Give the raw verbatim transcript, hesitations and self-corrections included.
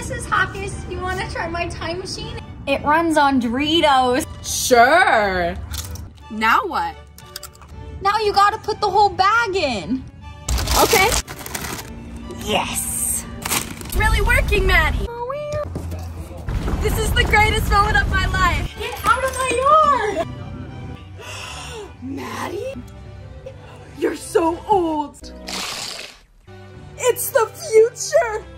Missus Hawkins, you want to try my time machine? It runs on Doritos. Sure. Now what? Now you gotta put the whole bag in. Okay. Yes. It's really working, Maddie. This is the greatest moment of my life. Get out of my yard. Maddie, you're so old. It's the future.